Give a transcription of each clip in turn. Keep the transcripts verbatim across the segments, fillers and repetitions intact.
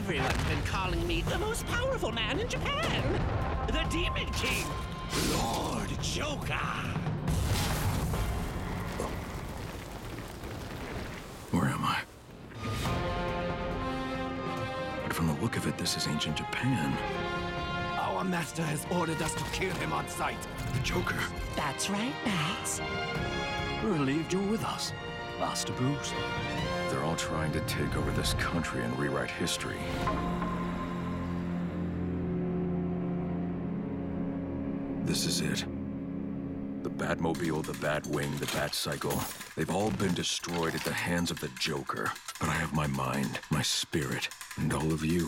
Everyone's been calling me the most powerful man in Japan. The Demon King, Lord Joker. Where am I? But from the look of it, this is ancient Japan. Our master has ordered us to kill him on sight. The Joker. That's right, Max. We're relieved you're with us, Master Bruce. They're all trying to take over this country and rewrite history. This is it. The Batmobile, the Batwing, the Batcycle. They've all been destroyed at the hands of the Joker. But I have my mind, my spirit, and all of you.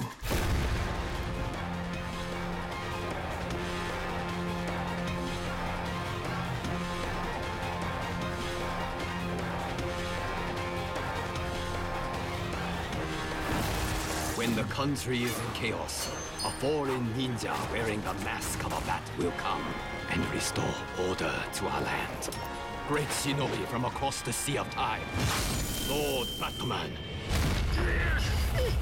When the country is in chaos, a foreign ninja wearing the mask of a bat will come and restore order to our land. Great shinobi from across the Sea of Time, Lord Batman.